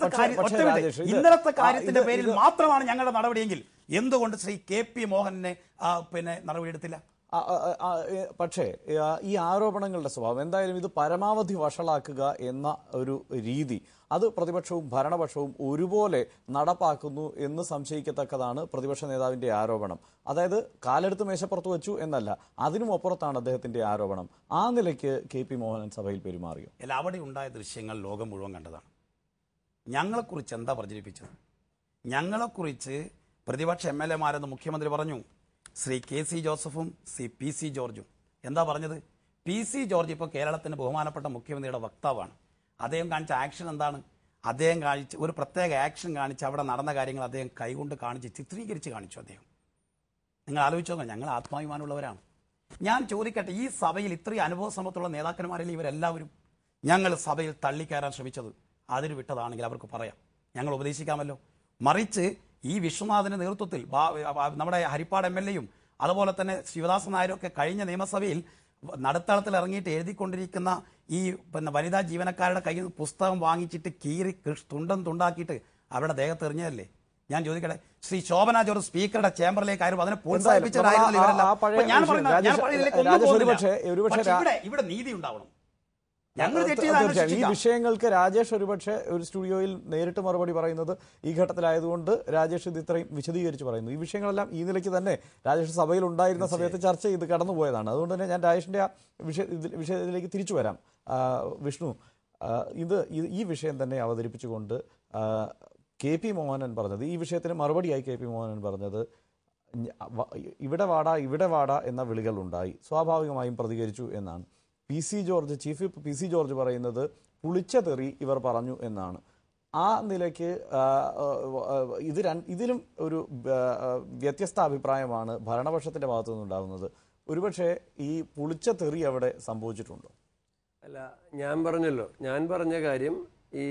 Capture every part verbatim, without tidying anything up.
ഇന്നലത്തെ കാര്യത്തിന്റെ പേരിൽ മാത്രമാണ് ഞങ്ങളുടെ നടപടിയെങ്കിൽ എന്തുകൊണ്ട് ശ്രീ കെ പി മോഹനെ പിന്നെ നടപടിയെടുത്തില്ല? പക്ഷേ ഈ ആരോപണങ്ങളുടെ സ്വഭാവം എന്തായാലും ഇത് പരമാവധി വഷളാക്കുക എന്ന ഒരു രീതി അത് പ്രതിപക്ഷവും ഭരണപക്ഷവും ഒരുപോലെ നടപ്പാക്കുന്നു എന്ന് സംശയിക്കത്തക്കതാണ് പ്രതിപക്ഷ നേതാവിന്റെ ആരോപണം. അതായത് കാലെടുത്ത് മേശപ്പുറത്ത് വെച്ചു എന്നല്ല, അതിനും അപ്പുറത്താണ് അദ്ദേഹത്തിന്റെ ആരോപണം. ആ നിലയ്ക്ക് കെ പി മോഹനൻ സഭയിൽ പെരുമാറിയോ? അല്ല, അവിടെ ഉണ്ടായ ദൃശ്യങ്ങൾ ലോകം മുഴുവൻ കണ്ടതാണ്. ഞങ്ങളെക്കുറിച്ച് എന്താ പ്രചരിപ്പിച്ചത്? ഞങ്ങളെക്കുറിച്ച് പ്രതിപക്ഷ എം എൽ എമാരെന്ന് മുഖ്യമന്ത്രി പറഞ്ഞു. ശ്രീ കെ സി ജോസഫും ശ്രീ പി സി ജോർജും എന്താ പറഞ്ഞത്? പി സി ജോർജ് ഇപ്പോൾ കേരളത്തിന്റെ ബഹുമാനപ്പെട്ട മുഖ്യമന്ത്രിയുടെ വക്താവാണ്. അദ്ദേഹം കാണിച്ച ആക്ഷൻ എന്താണ്? അദ്ദേഹം കാണിച്ച് ഒരു പ്രത്യേക ആക്ഷൻ കാണിച്ച് അവിടെ നടന്ന കാര്യങ്ങൾ അദ്ദേഹം കൈകൊണ്ട് കാണിച്ച് ചിത്രീകരിച്ച് കാണിച്ചു. അദ്ദേഹം നിങ്ങൾ ആലോചിച്ച് നോക്കാം, ഞങ്ങൾ ആത്മാഭിമാനമുള്ളവരാണ്. ഞാൻ ചോദിക്കട്ടെ, ഈ സഭയിൽ ഇത്രയും അനുഭവ സമ്പത്തുള്ള നേതാക്കന്മാരിൽ ഇവരെല്ലാവരും ഞങ്ങൾ സഭയിൽ തള്ളിക്കയറാൻ ശ്രമിച്ചത് അതിന് വിട്ടതാണെങ്കിൽ അവർക്ക് പറയാം, ഞങ്ങൾ ഉപദേശിക്കാമല്ലോ. മറിച്ച് ഈ വിശ്വനാഥന്റെ നേതൃത്വത്തിൽ നമ്മുടെ ഹരിപ്പാട് എം എൽ എയും അതുപോലെ തന്നെ ശിവദാസൻ നായരൊക്കെ കഴിഞ്ഞ നിയമസഭയിൽ നടുത്തളത്തിൽ ഇറങ്ങിയിട്ട് എഴുതിക്കൊണ്ടിരിക്കുന്ന ഈ പിന്നെ വനിതാ ജീവനക്കാരുടെ കയ്യിൽ നിന്ന് പുസ്തകം വാങ്ങിച്ചിട്ട് കീറി തുണ്ടം തുണ്ടാക്കിയിട്ട് അവരുടെ ദേഹത്ത് എറിഞ്ഞതല്ലേ? ഞാൻ ചോദിക്കട്ടെ, ശ്രീ ശോഭന ജോർജ് സ്പീക്കറുടെ ചേംബറിലേക്ക് ആയിരുന്നു അതിനെ പ്രോത്സാഹിപ്പിച്ചതായിരുന്നു ഇവരെല്ലാം. ഇവിടെ നീതി ഉണ്ടാവണം. ഈ വിഷയങ്ങൾക്ക് രാജേഷ് ഒരുപക്ഷെ ഒരു സ്റ്റുഡിയോയിൽ നേരിട്ട് മറുപടി പറയുന്നത് ഈ ഘട്ടത്തിലായതുകൊണ്ട് രാജേഷ് ഇത് ഇത്രയും വിശദീകരിച്ച് പറയുന്നു. ഈ വിഷയങ്ങളെല്ലാം ഈ നിലയ്ക്ക് തന്നെ രാജേഷ് സഭയിൽ ഉണ്ടായിരുന്ന സമയത്ത് ചർച്ച ചെയ്ത് കടന്നുപോയതാണ്. അതുകൊണ്ട് തന്നെ ഞാൻ രാജേഷിന്റെ ആ വിഷയ വിഷയത്തിലേക്ക് തിരിച്ചു വരാം. വിഷ്ണു, ഇത് ഈ വിഷയം തന്നെ അവതരിപ്പിച്ചുകൊണ്ട് കെ പി മോഹനൻ പറഞ്ഞത്, ഈ വിഷയത്തിന് മറുപടിയായി കെ പി മോഹനൻ പറഞ്ഞത്, ഇവിടെ വാടാ ഇവിടെ വാടാ എന്ന വിളികളുണ്ടായി, സ്വാഭാവികമായും പ്രതികരിച്ചു എന്നാണ്. P C George chief whip P C George പറയുന്നത് പുളിച്ച തെറി ഇവർ പറഞ്ഞു എന്നാണ്. ആ നിലയ്ക്ക് ഇത് ഇതിലും ഒരു വ്യത്യസ്ത അഭിപ്രായമാണ് ഭരണപക്ഷത്തിന്റെ ഭാഗത്തു നിന്നുണ്ടാകുന്നത്. ഒരുപക്ഷെ ഈ പുളിച്ച തെറി അവിടെ സംഭവിച്ചിട്ടുണ്ടോ? അല്ല, ഞാൻ പറഞ്ഞല്ലോ, ഞാൻ പറഞ്ഞ കാര്യം ഈ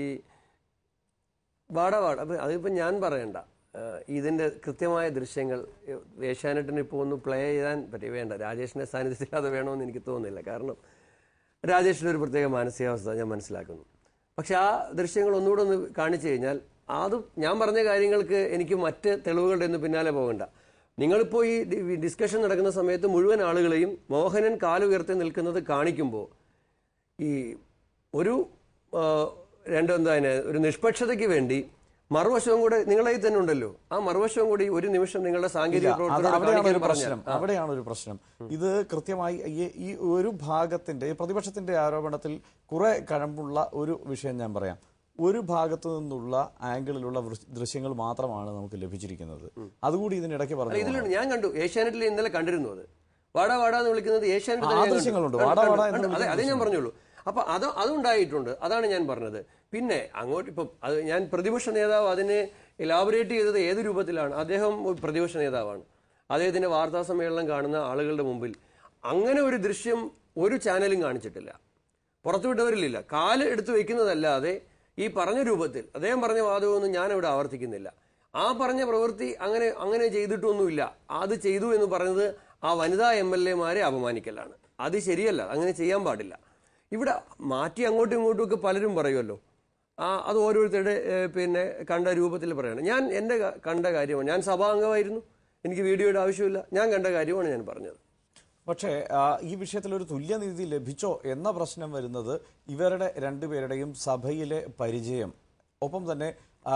വാടവാട അപ്പം അതിപ്പോൾ ഞാൻ പറയണ്ട. ഇതിൻ്റെ കൃത്യമായ ദൃശ്യങ്ങൾ ഏഷ്യാനെറ്റിന് ഇപ്പോൾ ഒന്ന് പ്ലേ ചെയ്യാൻ പറ്റി വേണ്ട. രാജേഷിൻ്റെ സാന്നിധ്യത്തിൽ അത് വേണമെന്ന് എനിക്ക് തോന്നുന്നില്ല. കാരണം രാജേഷിൻ്റെ ഒരു പ്രത്യേക മാനസികാവസ്ഥ ഞാൻ മനസ്സിലാക്കുന്നു. പക്ഷെ ആ ദൃശ്യങ്ങൾ ഒന്നുകൂടെ ഒന്ന് കാണിച്ചു കഴിഞ്ഞാൽ അത് ഞാൻ പറഞ്ഞ കാര്യങ്ങൾക്ക് എനിക്ക് മറ്റ് തെളിവുകളുടെ ഒന്നും പിന്നാലെ പോകണ്ട. നിങ്ങളിപ്പോൾ ഈ ഡിസ്കഷൻ നടക്കുന്ന സമയത്ത് മുഴുവൻ ആളുകളെയും മോഹനൻ കാലുയർത്തി നിൽക്കുന്നത് കാണിക്കുമ്പോൾ ഈ ഒരു രണ്ടെന്താ ഒരു നിഷ്പക്ഷതയ്ക്ക് വേണ്ടി മറുവശവും കൂടെ നിങ്ങളെ തന്നെ ഉണ്ടല്ലോ, ആ മറുവശവും കൂടി ഒരു നിമിഷം നിങ്ങളുടെ സാങ്കേതിക പ്രശ്നം അവിടെയാണ് ഒരു പ്രശ്നം. ഇത് കൃത്യമായി ഈ ഒരു ഭാഗത്തിന്റെ പ്രതിപക്ഷത്തിന്റെ ആരോപണത്തിൽ കുറെ കഴമ്പുള്ള ഒരു വിഷയം ഞാൻ പറയാം. ഒരു ഭാഗത്തു നിന്നുള്ള ആംഗിളിലുള്ള ദൃശ്യങ്ങൾ മാത്രമാണ് നമുക്ക് ലഭിച്ചിരിക്കുന്നത്. അതുകൂടി ഇതിനിടയ്ക്ക് പറഞ്ഞു. ഇതിലുണ്ട്, ഞാൻ കണ്ടു, ഏഷ്യാനെറ്റിൽ ഇന്നലെ കണ്ടിരുന്നു. അത് വാടാ വാടാ എന്ന് വിളിക്കുന്നത് ഏഷ്യാനെറ്റ്, അതേ ഞാൻ പറഞ്ഞോളൂ. അപ്പൊ അത് അതുണ്ടായിട്ടുണ്ട്, അതാണ് ഞാൻ പറഞ്ഞത്. പിന്നെ അങ്ങോട്ട് ഇപ്പം അത് ഞാൻ പ്രതിപക്ഷ നേതാവ് അതിനെ ഇലാബറേറ്റ് ചെയ്തത് ഏത് രൂപത്തിലാണ്? അദ്ദേഹം പ്രതിപക്ഷ നേതാവാണ്. അദ്ദേഹത്തിന്റെ വാർത്താ സമ്മേളനം കാണുന്ന ആളുകളുടെ മുമ്പിൽ അങ്ങനെ ഒരു ദൃശ്യം ഒരു ചാനലും കാണിച്ചിട്ടില്ല, പുറത്തുവിട്ടവരിലില്ല. കാല് എടുത്തു വെക്കുന്നതല്ലാതെ ഈ പറഞ്ഞ രൂപത്തിൽ അദ്ദേഹം പറഞ്ഞ വാദമൊന്നും ഞാൻ ഇവിടെ ആവർത്തിക്കുന്നില്ല. ആ പറഞ്ഞ പ്രവൃത്തി അങ്ങനെ അങ്ങനെ ചെയ്തിട്ടൊന്നുമില്ല. അത് ചെയ്തു എന്ന് പറഞ്ഞത് ആ വനിതാ എം എൽ എമാരെ അപമാനിക്കലാണ്. അത് ശരിയല്ല, അങ്ങനെ ചെയ്യാൻ പാടില്ല. ഇവിടെ മാറ്റി അങ്ങോട്ടും ഇങ്ങോട്ടും ഒക്കെ പലരും പറയുമല്ലോ, ആ അത് ഓരോരുത്തരുടെ പിന്നെ കണ്ട രൂപത്തിൽ പറയണം. ഞാൻ എൻ്റെ കണ്ട കാര്യമാണ്, ഞാൻ സഭാംഗമായിരുന്നു, എനിക്ക് വീഡിയോയുടെ ആവശ്യമില്ല, ഞാൻ കണ്ട കാര്യമാണ് ഞാൻ പറഞ്ഞത്. പക്ഷേ ഈ വിഷയത്തിൽ ഒരു തുല്യനീതി ലഭിച്ചോ എന്ന പ്രശ്നം വരുന്നത് ഇവരുടെ രണ്ടുപേരുടെയും സഭയിലെ പരിചയം, ഒപ്പം തന്നെ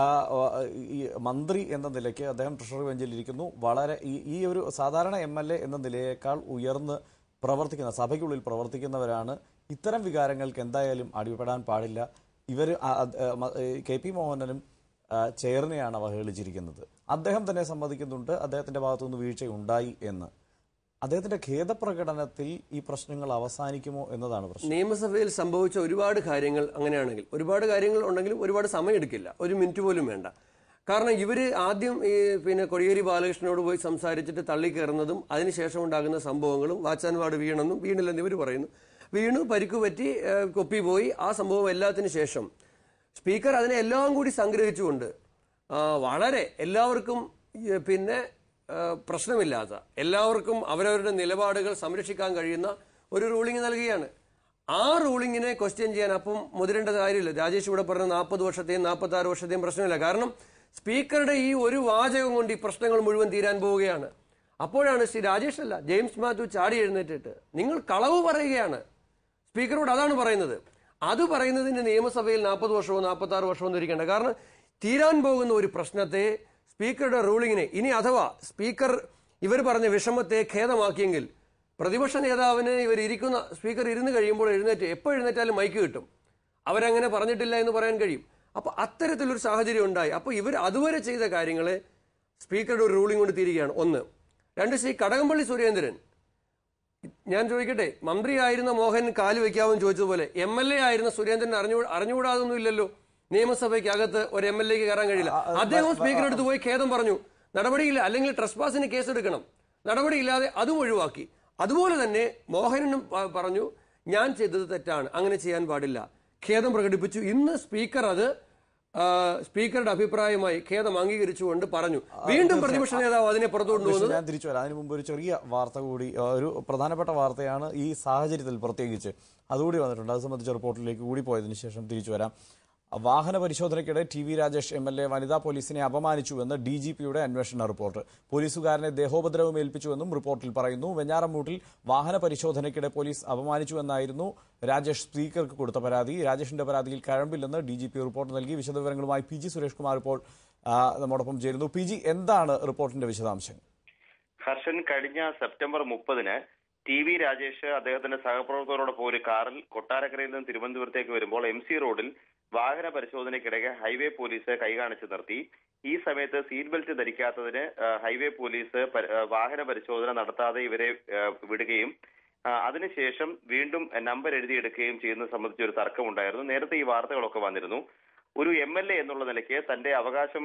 ഈ മന്ത്രി എന്ന നിലയ്ക്ക് അദ്ദേഹം ട്രഷറി ബെഞ്ചിലിരിക്കുന്നു. വളരെ ഈ ഒരു സാധാരണ എം എൽ എ എന്ന നിലയേക്കാൾ ഉയർന്ന് പ്രവർത്തിക്കുന്ന സഭയ്ക്കുള്ളിൽ പ്രവർത്തിക്കുന്നവരാണ്. ഇത്തരം വികാരങ്ങൾക്ക് എന്തായാലും അടിപ്പെടാൻ പാടില്ല. ഇവർ കെ പി മോഹനനും ചെയറിനെയാണ് അവഹേളിച്ചിരിക്കുന്നത്. അദ്ദേഹം തന്നെ സമ്മതിക്കുന്നുണ്ട് അദ്ദേഹത്തിന്റെ ഭാഗത്തുനിന്ന് വീഴ്ചയുണ്ടായി എന്ന്. അദ്ദേഹത്തിന്റെ ഖേദപ്രകടനത്തിൽ ഈ പ്രശ്നങ്ങൾ അവസാനിക്കുമോ എന്നതാണ് പ്രശ്നം. നിയമസഭയിൽ സംഭവിച്ച ഒരുപാട് കാര്യങ്ങൾ അങ്ങനെയാണെങ്കിൽ ഒരുപാട് കാര്യങ്ങൾ ഉണ്ടെങ്കിലും ഒരുപാട് സമയമെടുക്കില്ല, ഒരു മിനിറ്റ് പോലും വേണ്ട. കാരണം ഇവര് ആദ്യം ഈ പിന്നെ കോടിയേരി ബാലകൃഷ്ണനോട് പോയി സംസാരിച്ചിട്ട് തള്ളിക്കയറുന്നതും അതിനുശേഷം ഉണ്ടാകുന്ന സംഭവങ്ങളും വാച്ചാൻവാട് വീണെന്നും വീണില്ലെന്ന് ഇവർ പറയുന്നു. വീണു, പരിക്കു പറ്റി, കൊപ്പി പോയി, ആ സംഭവം എല്ലാത്തിനു ശേഷം സ്പീക്കർ അതിനെ എല്ലാം കൂടി സംഗ്രഹിച്ചുകൊണ്ട് വളരെ എല്ലാവർക്കും പിന്നെ പ്രശ്നമില്ലാത്ത, എല്ലാവർക്കും അവരവരുടെ നിലപാടുകൾ സംരക്ഷിക്കാൻ കഴിയുന്ന ഒരു റൂളിംഗ് നൽകുകയാണ്. ആ റൂളിങ്ങിനെ ക്വസ്റ്റ്യൻ ചെയ്യാൻ അപ്പം മുതിരേണ്ട കാര്യമില്ല. രാജേഷ് ഇവിടെ പറഞ്ഞ നാൽപ്പത് വർഷത്തെയും നാൽപ്പത്തി ആറ് വർഷത്തെയും പ്രശ്നമില്ല. കാരണം സ്പീക്കറുടെ ഈ ഒരു വാചകം കൊണ്ട് ഈ പ്രശ്നങ്ങൾ മുഴുവൻ തീരാൻ പോവുകയാണ്. അപ്പോഴാണ് ശ്രീ രാജേഷ് അല്ല ജെയിംസ് മാത്യു ചാടി എഴുന്നേറ്റിട്ട് നിങ്ങൾ കളവ് പറയുകയാണ് സ്പീക്കറോട്, അതാണ് പറയുന്നത്. അത് പറയുന്നതിന് നിയമസഭയിൽ നാൽപ്പത് വർഷമോ നാൽപ്പത്തി ആറ് വർഷമോ ഒന്നും ഇരിക്കേണ്ട. കാരണം തീരാൻ പോകുന്ന ഒരു പ്രശ്നത്തെ സ്പീക്കറുടെ റൂളിങ്ങിനെ ഇനി അഥവാ സ്പീക്കർ ഇവർ പറഞ്ഞ വിഷമത്തെ ഖേദമാക്കിയെങ്കിൽ പ്രതിപക്ഷ നേതാവിന് ഇവർ ഇരിക്കുന്ന സ്പീക്കർ ഇരുന്ന് കഴിയുമ്പോൾ എഴുന്നേറ്റ് എപ്പോൾ എഴുന്നേറ്റാലും മൈക്ക് കിട്ടും. അവരങ്ങനെ പറഞ്ഞിട്ടില്ല എന്ന് പറയാൻ കഴിയും. അപ്പൊ അത്തരത്തിലൊരു സാഹചര്യം ഉണ്ടായി. അപ്പൊ ഇവർ അതുവരെ ചെയ്ത കാര്യങ്ങളെ സ്പീക്കറുടെ ഒരു റൂളിംഗ് കൊണ്ട് തീരുകയാണ്. ഒന്ന്. രണ്ട്, ശ്രീ കടകംപള്ളി സുരേന്ദ്രൻ, ഞാൻ ചോദിക്കട്ടെ, മന്ത്രിയായിരുന്ന മോഹൻ കാല് വെക്കാമെന്ന് ചോദിച്ചതുപോലെ എം എൽ എ ആയിരുന്ന സുരേന്ദ്രൻ അറിഞ്ഞു അറിഞ്ഞുകൂടാതൊന്നും ഇല്ലല്ലോ. നിയമസഭയ്ക്കകത്ത് ഒരു എം എൽ എക്ക് കയറാൻ കഴിയില്ല. അദ്ദേഹം സ്പീക്കർ അടുത്ത് പോയി ഖേദം പറഞ്ഞു. നടപടിയില്ല, അല്ലെങ്കിൽ ട്രസ്പാസിന് കേസെടുക്കണം. നടപടിയില്ലാതെ അതും ഒഴിവാക്കി. അതുപോലെ തന്നെ മോഹനും പറഞ്ഞു ഞാൻ ചെയ്തത് തെറ്റാണ്, അങ്ങനെ ചെയ്യാൻ പാടില്ല, ഖേദം പ്രകടിപ്പിച്ചു. ഇന്ന് സ്പീക്കർ അത് സ്പീക്കറുടെ അഭിപ്രായമായി ഖേദം അംഗീകരിച്ചുകൊണ്ട് പറഞ്ഞു. വീണ്ടും പ്രതിപക്ഷ നേതാവ് അതിനെ പുറത്തുകൊണ്ടുപോകുന്നത്. ഞാൻ തിരിച്ചു വരാം. അതിനു മുമ്പ് ഒരു ചെറിയ വാർത്ത കൂടി, ഒരു പ്രധാനപ്പെട്ട വാർത്തയാണ് ഈ സാഹചര്യത്തിൽ പ്രത്യേകിച്ച് അതുകൂടി വന്നിട്ടുണ്ട്. അത് സംബന്ധിച്ച റിപ്പോർട്ടിലേക്ക് കൂടി പോയതിനു ശേഷം തിരിച്ചു വരാം. വാഹന പരിശോധനയ്ക്കിടെ T V Rajesh M L A വനിതാ പോലീസിനെ അപമാനിച്ചുവെന്ന് ഡി ജി പിയുടെ അന്വേഷണ റിപ്പോർട്ട്. പോലീസുകാരനെ ദേഹോപദ്രവം ഏൽപ്പിച്ചുവെന്നും റിപ്പോർട്ടിൽ പറയുന്നു. വെഞ്ഞാറമൂട്ടിൽ വാഹന പരിശോധനയ്ക്കിടെ പോലീസ് അപമാനിച്ചുവെന്നായിരുന്നു രാജേഷ് സ്പീക്കർക്ക് കൊടുത്ത പരാതി. രാജേഷിന്റെ പരാതിയിൽ കഴമ്പില്ലെന്ന് ഡി ജി പി റിപ്പോർട്ട് നൽകി. വിശദവിവരങ്ങളുമായി പി ജി സുരേഷ് കുമാർ ഇപ്പോൾ നമ്മോടൊപ്പം ചേരുന്നു. പി ജി, എന്താണ് റിപ്പോർട്ടിന്റെ വിശദാംശങ്ങൾ? ഹർഷൻ, കഴിഞ്ഞ സെപ്റ്റംബർ മുപ്പതിന് ടി വി രാജേഷ് അദ്ദേഹത്തിന്റെ സഹപ്രവർത്തകരോടൊപ്പം ഒരു കാറിൽ കൊട്ടാരക്കരയിൽ നിന്ന് തിരുവനന്തപുരത്തേക്ക് വരുമ്പോൾ എം സി റോഡിൽ വാഹന പരിശോധനയ്ക്കിടയ്ക്ക് ഹൈവേ പോലീസ് കൈകാണിച്ചു നിർത്തി. ഈ സമയത്ത് സീറ്റ് ബെൽറ്റ് ധരിക്കാത്തതിന് ഹൈവേ പോലീസ് വാഹന പരിശോധന നടത്താതെ ഇവരെ വിടുകയും അതിനുശേഷം വീണ്ടും നമ്പർ എഴുതിയെടുക്കുകയും ചെയ്യുന്നത് സംബന്ധിച്ച് ഒരു തർക്കമുണ്ടായിരുന്നു. നേരത്തെ ഈ വാർത്തകളൊക്കെ വന്നിരുന്നു. ഒരു എം എൽ എ എന്നുള്ള നിലയ്ക്ക് തന്റെ അവകാശം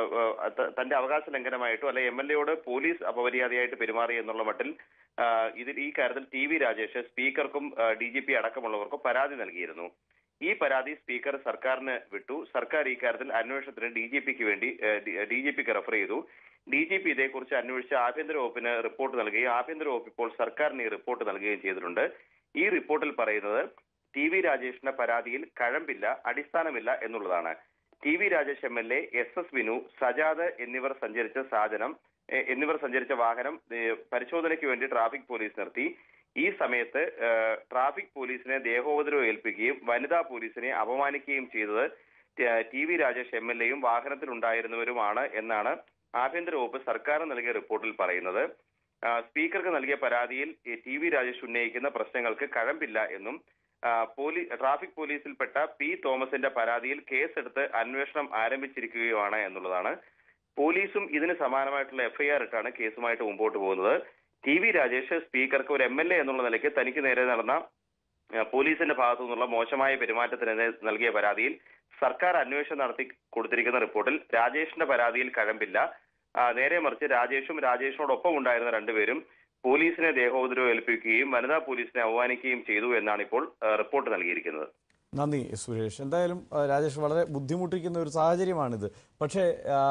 തന്റെ അവകാശ ലംഘനമായിട്ടോ അല്ലെ എം എൽ എയോട് പോലീസ് അപമര്യാദയായിട്ട് പെരുമാറി എന്നുള്ള മട്ടിൽ ഇതിൽ ഈ കാര്യത്തിൽ ടി വി രാജേഷ് സ്പീക്കർക്കും ഡി ജി പി അടക്കമുള്ളവർക്കും പരാതി നൽകിയിരുന്നു. ഈ പരാതി സ്പീക്കർ സർക്കാരിന് വിട്ടു. സർക്കാർ ഈ കാര്യത്തിൽ അന്വേഷണത്തിന് ഡി ജി പിക്ക് വേണ്ടി ഡി ജി പിക്ക് റെഫർ ചെയ്തു. ഡി ജി പി ഇതേക്കുറിച്ച് അന്വേഷിച്ച് ആഭ്യന്തര വകുപ്പിന് റിപ്പോർട്ട് നൽകുകയും ആഭ്യന്തര വകുപ്പ് ഇപ്പോൾ സർക്കാരിന് ഈ റിപ്പോർട്ട് നൽകുകയും ചെയ്തിട്ടുണ്ട്. ഈ റിപ്പോർട്ടിൽ പറയുന്നത് ടി വി രാജേഷിന്റെ പരാതിയിൽ കഴമ്പില്ല, അടിസ്ഥാനമില്ല എന്നുള്ളതാണ്. T V Rajesh M L A, S S Vinu, Sajad എന്നിവർ സഞ്ചരിച്ച സാധനം എന്നിവർ സഞ്ചരിച്ച വാഹനം പരിശോധനയ്ക്ക് വേണ്ടി ട്രാഫിക് പോലീസ് നിർത്തി. ഈ സമയത്ത് ട്രാഫിക് പോലീസിനെ ദേഹോപദ്രവം ഏൽപ്പിക്കുകയും വനിതാ പോലീസിനെ അപമാനിക്കുകയും ചെയ്തത് T V Rajesh M L എയും വാഹനത്തിലുണ്ടായിരുന്നവരുമാണ് എന്നാണ് ആഭ്യന്തര വകുപ്പ് സർക്കാർ നൽകിയ റിപ്പോർട്ടിൽ പറയുന്നത്. സ്പീക്കർക്ക് നൽകിയ പരാതിയിൽ ടി വി രാജേഷ് ഉന്നയിക്കുന്ന പ്രശ്നങ്ങൾക്ക് കഴമ്പില്ല എന്നും പോലീസ് ട്രാഫിക് പോലീസിൽപ്പെട്ട പി തോമസിന്റെ പരാതിയിൽ കേസെടുത്ത് അന്വേഷണം ആരംഭിച്ചിരിക്കുകയുമാണ് എന്നുള്ളതാണ്. പോലീസും ഇതിന് സമാനമായിട്ടുള്ള എഫ്ഐആർ ഇട്ടാണ് കേസുമായിട്ട് മുമ്പോട്ട് പോകുന്നത്. ടി വി രാജേഷ് സ്പീക്കർക്ക് ഒരു എം എൽ എ എന്നുള്ള നിലയ്ക്ക് തനിക്ക് നേരെ നടന്ന പോലീസിന്റെ ഭാഗത്തു നിന്നുള്ള മോശമായ പെരുമാറ്റത്തിനെതിരെ നൽകിയ പരാതിയിൽ സർക്കാർ അന്വേഷണം നടത്തി കൊടുത്തിരിക്കുന്ന റിപ്പോർട്ടിൽ രാജേഷിന്റെ പരാതിയിൽ കഴമ്പില്ല, നേരെ മറിച്ച് രാജേഷും രാജേഷിനോടൊപ്പം ഉണ്ടായിരുന്ന രണ്ടുപേരും പോലീസിനെ ദേഹോപദ്രവം ഏൽപ്പിക്കുകയും വനിതാ പോലീസിനെ അവമാനിക്കുകയും ചെയ്തു എന്നാണ് ഇപ്പോൾ റിപ്പോർട്ട് നൽകിയിരിക്കുന്നത്. നന്ദി സുരേഷ്. എന്തായാലും രാജേഷ്, വളരെ ബുദ്ധിമുട്ടിക്കുന്ന ഒരു സാഹചര്യമാണിത്. പക്ഷേ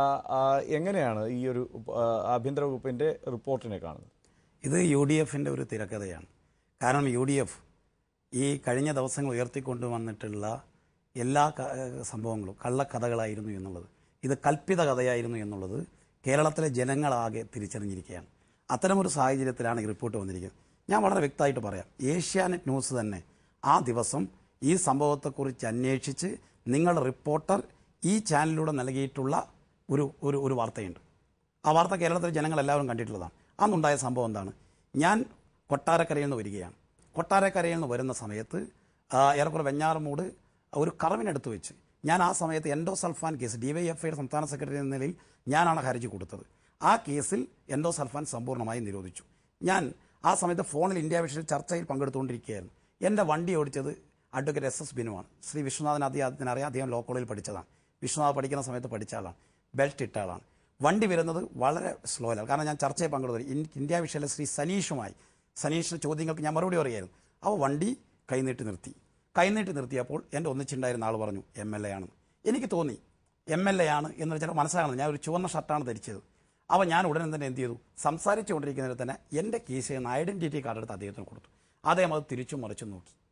എങ്ങനെയാണ് ഈ ഒരു ആഭ്യന്തര വകുപ്പിന്റെ റിപ്പോർട്ടിനെ കാണുന്നത്? ഇത് യു ഡി എഫിൻ്റെ ഒരു തിരക്കഥയാണ്. കാരണം യു ഡി എഫ് ഈ കഴിഞ്ഞ ദിവസങ്ങൾ ഉയർത്തിക്കൊണ്ടു വന്നിട്ടുള്ള എല്ലാ സംഭവങ്ങളും കള്ളക്കഥകളായിരുന്നു എന്നുള്ളത്, ഇത് കൽപ്പിത കഥയായിരുന്നു എന്നുള്ളത് കേരളത്തിലെ ജനങ്ങളാകെ തിരിച്ചറിഞ്ഞിരിക്കുകയാണ്. അത്തരമൊരു സാഹചര്യത്തിലാണ് ഈ റിപ്പോർട്ട് വന്നിരിക്കുന്നത്. ഞാൻ വളരെ വ്യക്തമായിട്ട് പറയാം, ഏഷ്യാനെറ്റ് ന്യൂസ് തന്നെ ആ ദിവസം ഈ സംഭവത്തെക്കുറിച്ച് അന്വേഷിച്ച് നിങ്ങളുടെ റിപ്പോർട്ടർ ഈ ചാനലിലൂടെ നൽകിയിട്ടുള്ള ഒരു ഒരു ഒരു വാർത്തയുണ്ട്. ആ വാർത്ത കേരളത്തിലെ ജനങ്ങളെല്ലാവരും കണ്ടിട്ടുള്ളതാണ്. അന്നുണ്ടായ സംഭവം എന്താണ്? ഞാൻ കൊട്ടാരക്കരയിൽ നിന്ന് വരികയാണ്. കൊട്ടാരക്കരയിൽ നിന്ന് വരുന്ന സമയത്ത് ഏറെക്കുറെ വെഞ്ഞാറമൂട് ഒരു കറവിനടുത്ത് വെച്ച് ഞാൻ ആ സമയത്ത് endosulfan case D Y F ഐയുടെ സംസ്ഥാന സെക്രട്ടറി എന്ന നിലയിൽ ഞാനാണ് ഹർജി കൊടുത്തത്. ആ കേസിൽ എൻഡോസൾഫാൻ സമ്പൂർണ്ണമായി നിരോധിച്ചു. ഞാൻ ആ സമയത്ത് ഫോണിൽ ഇന്ത്യ വിഷയിൽ ചർച്ചയിൽ പങ്കെടുത്തുകൊണ്ടിരിക്കുകയായിരുന്നു. എൻ്റെ വണ്ടി ഓടിച്ചത് അഡ്വക്കേറ്റ് എസ് എസ് ബിനുവാണ്. ശ്രീ വിശ്വനാഥൻ അദ്ദേഹത്തിന് അറിയാം, അദ്ദേഹം ലോ കോളേജിൽ പഠിച്ചതാണ്. വിശ്വനാഥ് പഠിക്കുന്ന സമയത്ത് പഠിച്ച ആളാണ്, ബെൽറ്റ് ഇട്ട ആളാണ്. വണ്ടി വരുന്നത് വളരെ സ്ലോയിലാണ്. കാരണം ഞാൻ ചർച്ചയിൽ പങ്കെടുത്തു ഇന്ത്യ വിഷയിലെ ശ്രീ സനീഷുമായി സനീഷിൻ്റെ ചോദ്യങ്ങൾക്ക് ഞാൻ മറുപടി പറയുമായിരുന്നു. അവ വണ്ടി കൈനീട്ടി നിർത്തി. കൈനീട്ടി നിർത്തിയപ്പോൾ എൻ്റെ ഒന്നിച്ചുണ്ടായിരുന്ന ആൾ പറഞ്ഞു എം എൽ എ ആണെന്ന്. എനിക്ക് തോന്നി എം എൽ എ ആണ് എന്ന് വെച്ചാൽ മനസ്സിലാകണം. ഞാൻ ഒരു ചുവന്ന ഷർട്ടാണ് ധരിച്ചത്. അവ ഞാൻ ഉടനെ തന്നെ എന്ത് ചെയ്തു, സംസാരിച്ചുകൊണ്ടിരിക്കുന്നതിൽ തന്നെ എൻ്റെ കേസ് എന്ന ഐഡൻറ്റിറ്റി കാർഡ് എടുത്ത് അദ്ദേഹത്തിന് കൊടുത്തു. അദ്ദേഹം അത് തിരിച്ചും മറിച്ചും നോക്കി.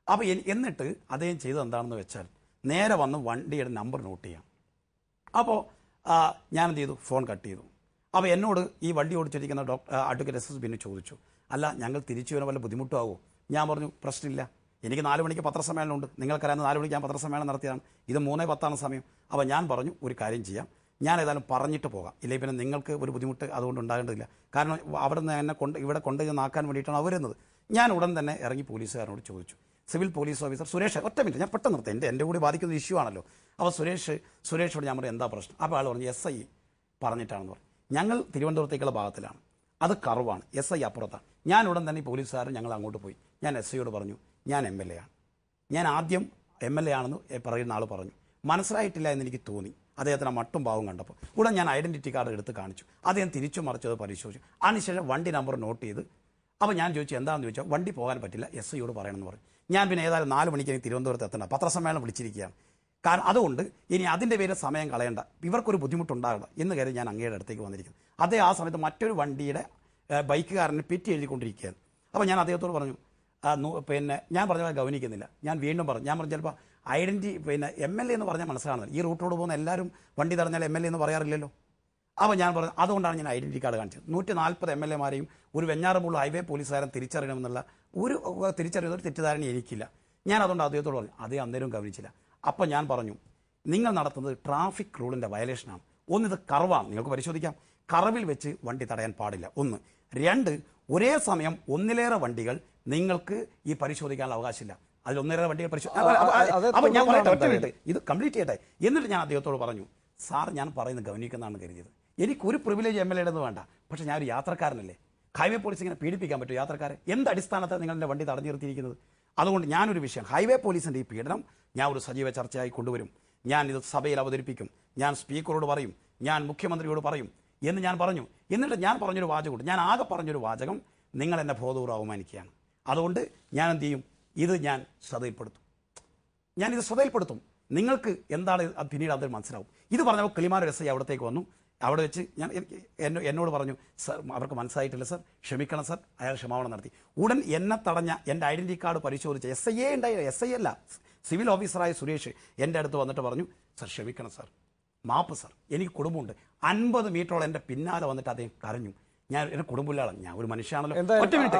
അപ്പോൾ എന്നിട്ട് അദ്ദേഹം ചെയ്തത് എന്താണെന്ന് വെച്ചാൽ നേരെ വന്ന് വണ്ടിയുടെ നമ്പർ നോട്ട് ചെയ്യാം. അപ്പോൾ ഞാൻ എന്ത് ചെയ്തു, ഫോൺ കട്ട് ചെയ്തു. അപ്പോൾ എന്നോട് ഈ വണ്ടി ഓടിച്ചിരിക്കുന്ന ഡോക്ടർ അഡ്വക്കേറ്റ് എസ് എസ് പിന്നെ ചോദിച്ചു, അല്ല ഞങ്ങൾ തിരിച്ചു വരാൻ വല്ല ബുദ്ധിമുട്ടാവോ? ഞാൻ പറഞ്ഞു പ്രശ്നമില്ല, എനിക്ക് നാല് മണിക്ക് പത്രസമ്മേളനമുണ്ട്, നിങ്ങൾക്കറിയാവുന്ന നാല് മണിക്ക് ഞാൻ പത്രസമ്മേളനം നടത്തിയതാണ്, ഇത് മൂന്നേ പത്താണ് സമയം. അപ്പോൾ ഞാൻ പറഞ്ഞു ഒരു കാര്യം ചെയ്യാം, ഞാൻ ഏതായാലും പറഞ്ഞിട്ട് പോകാം, ഇല്ലെങ്കിൽ പിന്നെ നിങ്ങൾക്ക് ഒരു ബുദ്ധിമുട്ട് അതുകൊണ്ട് ഉണ്ടാകേണ്ടതില്ല. കാരണം അവിടെ നിന്ന് എന്നെ കൊണ്ട് ഇവിടെ കൊണ്ടുചെന്നാക്കാൻ വേണ്ടിയിട്ടാണ് അവർ വരുന്നത്. ഞാൻ ഉടൻ തന്നെ ഇറങ്ങി പോലീസുകാരനോട് ചോദിച്ചു, സിവിൽ പോലീസ് ഓഫീസർ സുരേഷ്, ഒറ്റ മിനിറ്റ് ഞാൻ പെട്ടെന്ന് നിർത്താം, എൻ്റെ എൻ്റെ കൂടി ബാധിക്കുന്ന ഇഷ്യൂ ആണല്ലോ. അപ്പോൾ സുരേഷ് സുരേഷോട് ഞാൻ പറഞ്ഞു എന്താ പ്രശ്നം? അപ്പോൾ ആൾ പറഞ്ഞു എസ് ഐ പറഞ്ഞിട്ടാണെന്ന് പറഞ്ഞു. ഞങ്ങൾ തിരുവനന്തപുരത്തേക്കുള്ള ഭാഗത്തിലാണ്, അത് കർവാണ്, എസ് ഐ അപ്പുറത്താണ്. ഞാൻ ഉടൻ തന്നെ ഈ പോലീസുകാരൻ ഞങ്ങൾ അങ്ങോട്ട് പോയി. ഞാൻ എസ് ഐയോട് പറഞ്ഞു ഞാൻ എം എൽ എ ആണ്. ഞാൻ ആദ്യം എം എൽ എ ആണെന്ന് പറയുന്ന ആൾ പറഞ്ഞു, മനസ്സിലായിട്ടില്ല എന്ന് എനിക്ക് തോന്നി അദ്ദേഹത്തിന് മട്ടും ഭാവം കണ്ടപ്പോൾ. ഉടൻ ഞാൻ ഐഡൻറ്റിറ്റി കാർഡ് എടുത്ത് കാണിച്ചു. അദ്ദേഹം തിരിച്ചു മറിച്ചത് പരിശോധിച്ചു. അതിനുശേഷം വണ്ടി നമ്പർ നോട്ട് ചെയ്ത് അപ്പോൾ ഞാൻ ചോദിച്ചു എന്താണെന്ന് ചോദിച്ചാൽ വണ്ടി പോകാൻ പറ്റില്ല, എസ് ഐയോട് പറയണമെന്ന് പറഞ്ഞു. ഞാൻ പിന്നെ ഏതായാലും നാല് മണിക്ക് എനിക്ക് തിരുവനന്തപുരത്ത് എത്തണ്ട, പത്രസമ്മേളനം വിളിച്ചിരിക്കുകയാണ്. കാരണം അതുകൊണ്ട് ഇനി അതിൻ്റെ പേരിൽ സമയം കളയണ്ട, ഇവർക്കൊരു ബുദ്ധിമുട്ടുണ്ടാകണ്ട എന്ന് കരുതി ഞാൻ അങ്ങയുടെ അടുത്തേക്ക് വന്നിരിക്കുന്നു. അദ്ദേഹം ആ സമയത്ത് മറ്റൊരു വണ്ടിയുടെ ബൈക്കുകാരനെ പെറ്റി എഴുതിക്കൊണ്ടിരിക്കുകയാണ്. അപ്പോൾ ഞാൻ അദ്ദേഹത്തോട് പറഞ്ഞു പിന്നെ ഞാൻ പറഞ്ഞ ഗവനിക്കുന്നില്ല. ഞാൻ വീണ്ടും പറഞ്ഞു, ഞാൻ പറഞ്ഞു ചിലപ്പോൾ ഐഡൻറ്റി പിന്നെ എം എൽ എ എന്ന് പറഞ്ഞാൽ മനസ്സിലാകുന്നത്, ഈ റൂട്ടോട് പോകുന്ന എല്ലാവരും വണ്ടി തടഞ്ഞാൽ എം എൽ എ എന്ന് പറയാറില്ലല്ലോ. അപ്പോൾ ഞാൻ പറഞ്ഞു അതുകൊണ്ടാണ് ഞാൻ ഐഡൻറ്റി കാർഡ് കാണിച്ചത്. നൂറ്റി നാൽപ്പത് എം എൽ എമാരെയും ഒരു വെഞ്ഞാറമൂട് ഹൈവേ പോലീസുകാരൻ തിരിച്ചറിയണമെന്നുള്ള ഒരു തിരിച്ചറിയുന്ന ഒരു തെറ്റിദ്ധാരണ എനിക്കില്ല. ഞാൻ അതുകൊണ്ട് അദ്ദേഹത്തോട് പറഞ്ഞു, അതേ അന്നേരവും ഗവനിച്ചില്ല. അപ്പം ഞാൻ പറഞ്ഞു നിങ്ങൾ നടത്തുന്നത് ട്രാഫിക് റൂളിൻ്റെ വയലേഷനാണ്. ഒന്നിത് കർവാണ്, നിങ്ങൾക്ക് പരിശോധിക്കാം, കർവിൽ വെച്ച് വണ്ടി തടയാൻ പാടില്ല ഒന്ന്. രണ്ട്, ഒരേ സമയം ഒന്നിലേറെ വണ്ടികൾ നിങ്ങൾക്ക് ഈ പരിശോധിക്കാനുള്ള അവകാശമില്ല. അതിൽ ഒന്നിലേറെ വണ്ടികൾ പരിശോധിക്കും. ഞാൻ പറയട്ടെ, ഒറ്റ മിനിറ്റ് ഇത് കംപ്ലീറ്റ് ചെയ്യട്ടെ. എന്നിട്ട് ഞാൻ അദ്ദേഹത്തോട് പറഞ്ഞു, സാർ ഞാൻ പറയുന്നത് ഗവനിക്കുന്നതാണ് കരുതിയത്, എനിക്കൊരു പ്രിവിലേജ് എം എൽ എ വേണ്ട, പക്ഷേ ഞാൻ ഒരു യാത്രക്കാരനല്ലേ, ഹൈവേ പോലീസ് ഇങ്ങനെ പീഡിപ്പിക്കാൻ പറ്റും യാത്രക്കാരെ? എന്ത് അടിസ്ഥാനത്താണ് നിങ്ങളുടെ വണ്ടി തടഞ്ഞു നിർത്തിയിരിക്കുന്നത്? അതുകൊണ്ട് ഞാനൊരു വിഷയം, ഹൈവേ പോലീസിൻ്റെ ഈ പീഡനം ഞാൻ ഒരു സജീവ ചർച്ചയായി കൊണ്ടുവരും, ഞാൻ ഇത് സഭയിൽ അവതരിപ്പിക്കും, ഞാൻ സ്പീക്കറോട് പറയും, ഞാൻ മുഖ്യമന്ത്രിയോട് പറയും എന്ന് ഞാൻ പറഞ്ഞു. എന്നിട്ട് ഞാൻ പറഞ്ഞൊരു വാചകമുണ്ട്, ഞാൻ ആകെ പറഞ്ഞൊരു വാചകം, നിങ്ങൾ എന്നെ ബോധപൂർവ്വം അവമാനിക്കുകയാണ്, അതുകൊണ്ട് ഞാൻ എന്ത് ചെയ്യും, ഇത് ഞാൻ ശ്രദ്ധയിൽപ്പെടുത്തും, ഞാനിത് ശ്രദ്ധയിൽപ്പെടുത്തും, നിങ്ങൾക്ക് എന്താണ് പിന്നീട് അത് മനസ്സിലാവും. ഇത് പറഞ്ഞപ്പോൾ കിളിമാനൂർ എസ് ഐ അവിടത്തേക്ക് വന്നു. അവിടെ വെച്ച് ഞാൻ എന്നോട് പറഞ്ഞു, സർ അവർക്ക് മനസ്സിലായിട്ടില്ല സർ, ക്ഷമിക്കണം സർ. അയാൾ ക്ഷമാപണം നടത്തി. ഉടൻ എന്നെ തടഞ്ഞ എൻ്റെ ഐഡൻറ്റി കാർഡ് പരിശോധിച്ച് എസ് ഐ എ ഉണ്ടായി, എസ് ഐ അല്ല സിവിൽ ഓഫീസറായ സുരേഷ് എൻ്റെ അടുത്ത് വന്നിട്ട് പറഞ്ഞു, സർ ക്ഷമിക്കണം സർ, മാപ്പ് സർ, എനിക്ക് കുടുംബമുണ്ട്. അൻപത് മീറ്ററോളം എൻ്റെ പിന്നാലെ വന്നിട്ട് അദ്ദേഹം കരഞ്ഞു. ഞാൻ എൻ്റെ കുടുംബമില്ലാളാണ്, ഞാൻ ഒരു മനുഷ്യനാണല്ലോ. ഒറ്റ മിനിറ്റ്,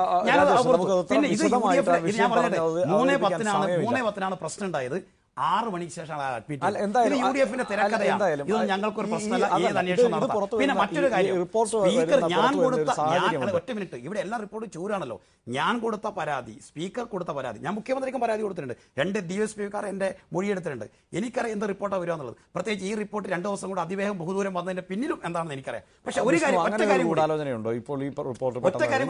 പിന്നെ ഇത് ഞാൻ പറഞ്ഞിട്ട് മൂന്നേ പത്തിനാണ് മൂന്നേ പത്തിനാണ് പ്രശ്നം ഉണ്ടായത്. ആറ് മണിക്ക് ശേഷമാണ് അഡ്മിറ്റ്. യു ഡി എഫിന്റെ തിരക്കഥയാണ്, ഇതൊന്നും ഞങ്ങൾക്കൊരു പ്രശ്നമല്ല, ഏത് അന്വേഷണം നടത്താം. പിന്നെ മറ്റൊരു കാര്യം, സ്പീക്കർ ഞാൻ കൊടുത്ത ഒറ്റ മിനിറ്റ്, ഇവിടെ എല്ലാ റിപ്പോർട്ടും ചൂരാണല്ലോ. ഞാൻ കൊടുത്ത പരാതി, സ്പീക്കർ കൊടുത്ത പരാതി, ഞാൻ മുഖ്യമന്ത്രിക്കും പരാതി കൊടുത്തിട്ടുണ്ട്, രണ്ട് ഡി എസ് പിക്കാർ എൻ്റെ മൊഴിയെടുത്തിട്ടുണ്ട്. എനിക്കറിയാം എന്ത് റിപ്പോർട്ടാണ് വരിക എന്നുള്ളത്. പ്രത്യേകിച്ച് ഈ റിപ്പോർട്ട് രണ്ടു ദിവസം കൂടെ അതിവേഗം ബഹുദൂരം വന്നതിന്റെ പിന്നിലും എന്താണെന്ന് എനിക്കറിയാം. പക്ഷെ ഒരു കാര്യം, ഒറ്റ കാര്യം ഗൂഢാലോചനയുണ്ടോ ഇപ്പോൾ ഈ റിപ്പോർട്ട്? ഒറ്റ കാര്യം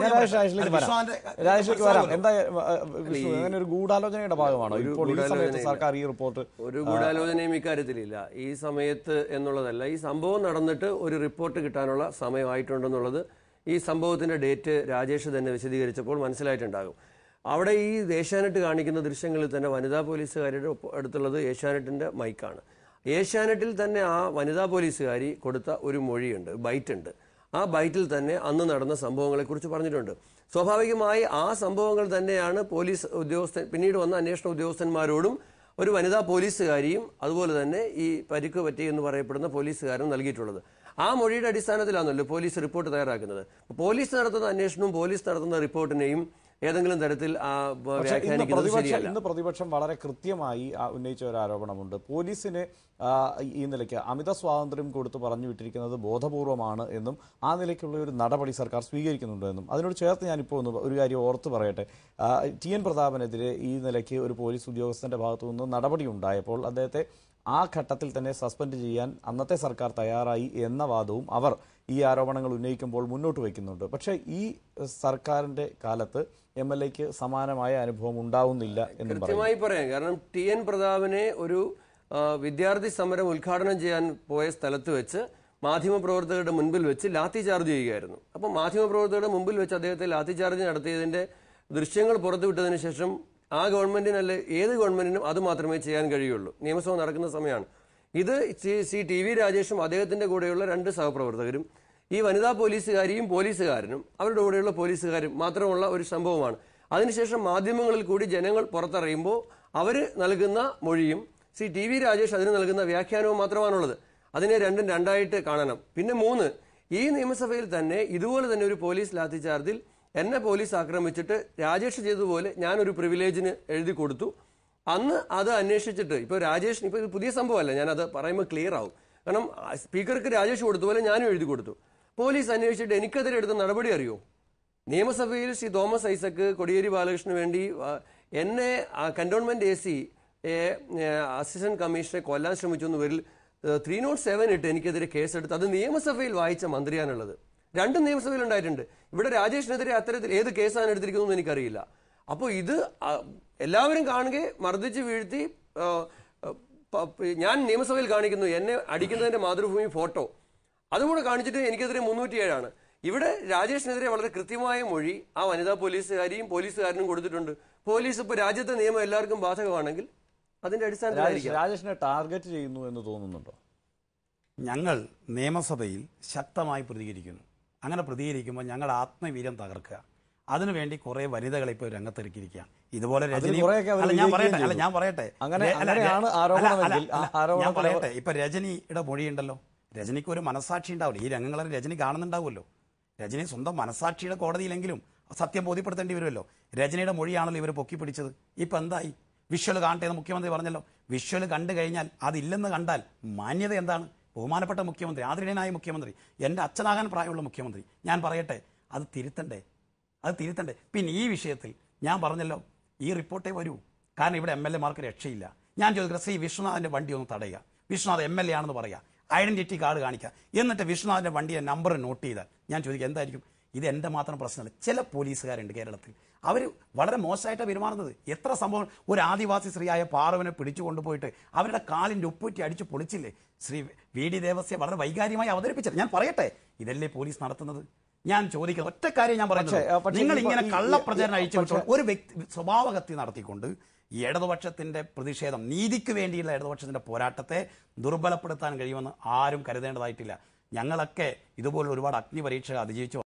ഒരു ഗൂഢാലോചനയുടെ ഭാഗമാണോ ഇപ്പോൾ ഈ സമയത്ത് സർക്കാർ ഈ റിപ്പോർട്ട്? ഒരു ഗൂഢാലോചനയും ഇക്കാര്യത്തിലില്ല. ഈ സമയത്ത് എന്നുള്ളതല്ല, ഈ സംഭവം നടന്നിട്ട് ഒരു റിപ്പോർട്ട് കിട്ടാനുള്ള സമയമായിട്ടുണ്ടെന്നുള്ളത് ഈ സംഭവത്തിന്റെ ഡേറ്റ് രാജേഷ് തന്നെ വിശദീകരിച്ചപ്പോൾ മനസ്സിലായിട്ടുണ്ടാകും. അവിടെ ഈ ഏഷ്യാനെറ്റ് കാണിക്കുന്ന ദൃശ്യങ്ങളിൽ തന്നെ വനിതാ പോലീസുകാരുടെ അടുത്തുള്ളത് ഏഷ്യാനെറ്റിന്റെ മൈക്കാണ്. ഏഷ്യാനെറ്റിൽ തന്നെ ആ വനിതാ പോലീസുകാരി കൊടുത്ത ഒരു മൊഴിയുണ്ട്, ബൈറ്റ് ഉണ്ട്. ആ ബൈറ്റിൽ തന്നെ അന്ന് നടന്ന സംഭവങ്ങളെക്കുറിച്ച് പറഞ്ഞിട്ടുണ്ട്. സ്വാഭാവികമായി ആ സംഭവങ്ങൾ തന്നെയാണ് പോലീസ് ഉദ്യോഗസ്ഥൻ പിന്നീട് വന്ന അന്വേഷണ ഉദ്യോഗസ്ഥന്മാരോടും ഒരു വനിതാ പോലീസുകാരിയും അതുപോലെ തന്നെ ഈ പരിക്ക് പറ്റി എന്ന് പറയപ്പെടുന്ന പോലീസുകാരനും നൽകിയിട്ടുള്ളത്. ആ മൊഴിയുടെ അടിസ്ഥാനത്തിലാണല്ലോ പോലീസ് റിപ്പോർട്ട് തയ്യാറാക്കുന്നത്. പോലീസ് നടത്തുന്ന അന്വേഷണവും പോലീസ് നടത്തുന്ന റിപ്പോർട്ടിനെയും ഏതെങ്കിലും തരത്തിൽ ഇന്ന് പ്രതിപക്ഷം വളരെ കൃത്യമായി ഉന്നയിച്ച ഒരു ആരോപണമുണ്ട്. പോലീസിന് ഈ നിലയ്ക്ക് അമിത സ്വാതന്ത്ര്യം കൊടുത്ത് പറഞ്ഞു വിട്ടിരിക്കുന്നത് ബോധപൂർവമാണ് എന്നും ആ നിലയ്ക്കുള്ള ഒരു നടപടി സർക്കാർ സ്വീകരിക്കുന്നുണ്ട് എന്നും. അതിനോട് ചേർത്ത് ഞാനിപ്പോൾ ഒന്ന് ഒരു കാര്യം ഓർത്ത് പറയട്ടെ. ടി എൻ പ്രതാപനെതിരെ ഈ നിലയ്ക്ക് ഒരു പോലീസ് ഉദ്യോഗസ്ഥന്റെ ഭാഗത്തു നിന്ന് നടപടി ഉണ്ടായപ്പോൾ അദ്ദേഹത്തെ ആ ഘട്ടത്തിൽ തന്നെ സസ്പെൻഡ് ചെയ്യാൻ അന്നത്തെ സർക്കാർ തയ്യാറായി എന്ന വാദവും അവർ ഈ ആരോപണങ്ങൾ ഉന്നയിക്കുമ്പോൾ മുന്നോട്ട് വയ്ക്കുന്നുണ്ട്. പക്ഷേ ഈ സർക്കാരിന്റെ കാലത്ത് എം എൽ എക്ക് സമാനമായ അനുഭവം ഉണ്ടാവുന്നില്ല എന്ന് കൃത്യമായി പറയാം. കാരണം ടി എൻ പ്രതാപനെ ഒരു വിദ്യാർത്ഥി സമരം ഉദ്ഘാടനം ചെയ്യാൻ പോയ സ്ഥലത്ത് വെച്ച് മാധ്യമപ്രവർത്തകരുടെ മുൻപിൽ വെച്ച് ലാത്തി ചാർജ് ചെയ്യുകയായിരുന്നു. അപ്പോൾ മാധ്യമപ്രവർത്തകരുടെ മുമ്പിൽ വെച്ച് അദ്ദേഹത്തെ ലാത്തി ചാർജ് നടത്തിയതിന്റെ ദൃശ്യങ്ങൾ പുറത്തുവിട്ടതിന് ശേഷം ആ ഗവൺമെന്റിനല്ല ഏത് ഗവൺമെന്റിനും അത് മാത്രമേ ചെയ്യാൻ കഴിയുള്ളൂ. നിയമസഭ നടക്കുന്ന സമയമാണ് ഇത്. സി ടി വി രാജേഷും അദ്ദേഹത്തിന്റെ കൂടെയുള്ള രണ്ട് സഹപ്രവർത്തകരും ഈ വനിതാ പോലീസുകാരിയും പോലീസുകാരനും അവരുടെ കൂടെയുള്ള പോലീസുകാരും മാത്രമുള്ള ഒരു സംഭവമാണ്. അതിനുശേഷം മാധ്യമങ്ങളിൽ കൂടി ജനങ്ങൾ പുറത്തറിയുമ്പോൾ അവർ നൽകുന്ന മൊഴിയും ശ്രീ ടി വി രാജേഷ് അതിന് നൽകുന്ന വ്യാഖ്യാനവും മാത്രമാണുള്ളത്. അതിനെ രണ്ടും രണ്ടായിട്ട് കാണണം. പിന്നെ മൂന്ന്, ഈ നിയമസഭയിൽ തന്നെ ഇതുപോലെ തന്നെ ഒരു പോലീസ് ലാത്തിചാർജിൽ എന്നെ പോലീസ് ആക്രമിച്ചിട്ട് രാജേഷ് ചെയ്തതുപോലെ ഞാനൊരു പ്രിവിലേജിന് എഴുതി കൊടുത്തു. അന്ന് അത് അന്വേഷിച്ചിട്ട് ഇപ്പോൾ രാജേഷ് ഇപ്പോൾ ഇത് പുതിയ സംഭവമല്ല, ഞാനത് പറയുമ്പോൾ ക്ലിയർ ആവും. കാരണം സ്പീക്കർക്ക് രാജേഷ് കൊടുത്തതുപോലെ ഞാനും എഴുതി കൊടുത്തു. പോലീസ് അന്വേഷിച്ചിട്ട് എനിക്കെതിരെ എടുത്ത നടപടി അറിയോ? നിയമസഭയിൽ ശ്രീ തോമസ് ഐസക്ക് കോടിയേരി ബാലകൃഷ്ണന് വേണ്ടി എന്നെ കന്റോൺമെന്റ് എ സി അസിസ്റ്റന്റ് കമ്മീഷണറെ കൊല്ലാൻ ശ്രമിച്ചു എന്ന് പേരിൽ ത്രീ നോട്ട് സെവൻ ഇട്ട് എനിക്കെതിരെ കേസെടുത്ത് അത് നിയമസഭയിൽ വായിച്ച മന്ത്രിയാണുള്ളത്. രണ്ടും നിയമസഭയിൽ ഉണ്ടായിട്ടുണ്ട്. ഇവിടെ രാജേഷിനെതിരെ അത്തരത്തിൽ ഏത് കേസാണ് എടുത്തിരിക്കുന്നത് എനിക്കറിയില്ല. അപ്പോൾ ഇത് എല്ലാവരും കാണുകെ മർദ്ദിച്ച് വീഴ്ത്തി ഞാൻ നിയമസഭയിൽ കാണിക്കുന്നു എന്നെ അടിക്കുന്നതിന്റെ മാതൃഭൂമി ഫോട്ടോ അതുകൂടെ കാണിച്ചിട്ട് എനിക്കെതിരെ മുന്നൂറ്റിയേഴാണ്. ഇവിടെ രാജേഷിനെതിരെ വളരെ കൃത്യമായ മൊഴി ആ വനിതാ പോലീസുകാരിയും പോലീസുകാരനും കൊടുത്തിട്ടുണ്ട്. പോലീസ് ഇപ്പോൾ രാജ്യത്തെ നിയമം എല്ലാവർക്കും ബാധകമാണെങ്കിൽ അതിന്റെ അടിസ്ഥാനത്തിൽ രാജേഷിനെ ടാർഗറ്റ് ചെയ്യുന്നു എന്ന് തോന്നുന്നുണ്ടോ? ഞങ്ങൾ നിയമസഭയിൽ ശക്തമായി പ്രതികരിക്കുന്നു. അങ്ങനെ പ്രതികരിക്കുമ്പോൾ ഞങ്ങൾ ആത്മവീര്യം തകർക്കുക. അതിനുവേണ്ടി കുറെ വനിതകളെ ഇപ്പോൾ രംഗത്തിറക്കിയിരിക്കുകയാണ്. ഇതുപോലെ രജനി അല്ല ഞാൻ പറയട്ടെ അല്ല ഞാൻ പറയട്ടെ ഞാൻ പറയട്ടെ ഇപ്പൊ രജനിയുടെ മൊഴിയുണ്ടല്ലോ. രജനിക്ക് ഒരു മനസാക്ഷി ഉണ്ടാവില്ല. ഈ രംഗങ്ങളെ രജനി കാണുന്നുണ്ടാവുമല്ലോ. രജനി സ്വന്തം മനസാക്ഷിയുടെ കോടതിയിലെങ്കിലും സത്യം ബോധ്യപ്പെടുത്തേണ്ടി വരുമല്ലോ. രജനിയുടെ മൊഴിയാണല്ലോ ഇവർ പൊക്കിപ്പിടിച്ചത്. ഇപ്പൊ എന്തായി? വിഷ്വൽ കാണട്ടെ എന്ന് മുഖ്യമന്ത്രി പറഞ്ഞല്ലോ. വിഷ്വൽ കണ്ടു കഴിഞ്ഞാൽ അതില്ലെന്ന് കണ്ടാൽ മാന്യത എന്താണ്? ബഹുമാനപ്പെട്ട മുഖ്യമന്ത്രി, ആദരണീയനായ മുഖ്യമന്ത്രി, എൻ്റെ അച്ഛനാകാൻ പ്രായമുള്ള മുഖ്യമന്ത്രി, ഞാൻ പറയട്ടെ, അത് തിരുത്തണ്ടേ? അത് തിരുത്തണ്ടേ? പിന്നെ ഈ വിഷയത്തിൽ ഞാൻ പറഞ്ഞല്ലോ, ഈ റിപ്പോർട്ടേ വരൂ. കാരണം ഇവിടെ എം എൽ എമാർക്ക് രക്ഷയില്ല. ഞാൻ ചോദിക്കുന്നത്, ശ്രീ വിശ്വനാഥിന്റെ വണ്ടി ഒന്ന് തടയുക, വിശ്വനാഥ് എം എൽ എ ആണെന്ന് പറയുക, ഐഡന്റിറ്റി കാർഡ് കാണിക്കുക, എന്നിട്ട് വിശ്വനാഥിന്റെ വണ്ടിയുടെ നമ്പർ നോട്ട് ചെയ്താൽ ഞാൻ ചോദിക്കുക എന്തായിരിക്കും? ഇത് എൻ്റെ മാത്രം പ്രശ്നമല്ല. ചില പോലീസുകാരുണ്ട് കേരളത്തിൽ, അവർ വളരെ മോശമായിട്ടാണ് പെരുമാറുന്നത്. എത്ര സംഭവം, ഒരു ആദിവാസി സ്ത്രീയായ പാറവനെ പിടിച്ചു കൊണ്ടുപോയിട്ട് അവരുടെ കാലിൻ്റെ ഉപ്പൂറ്റി അടിച്ച് പൊളിച്ചില്ലേ? ശ്രീ വി ഡി ദേവസ്യ വളരെ വൈകാരികമായി അവതരിപ്പിച്ചത്. ഞാൻ പറയട്ടെ, ഇതല്ലേ പോലീസ് നടത്തുന്നത്? ഞാൻ ചോദിക്കുന്നത് ഒറ്റ കാര്യം ഞാൻ പറയുന്നത്, നിങ്ങൾ ഇങ്ങനെ കള്ളപ്രചരണം അഴിച്ചു ഒരു വ്യക്തി സ്വഭാവഹത്യ നടത്തിക്കൊണ്ട് ഈ ഇടതുപക്ഷത്തിന്റെ പ്രതിഷേധം, നീതിക്ക് വേണ്ടിയുള്ള ഇടതുപക്ഷത്തിന്റെ പോരാട്ടത്തെ ദുർബലപ്പെടുത്താൻ കഴിയുമെന്ന് ആരും കരുതേണ്ടതായിട്ടില്ല. ഞങ്ങളൊക്കെ ഇതുപോലെ ഒരുപാട് അഗ്നി പരീക്ഷ അതിജീവിച്ചു.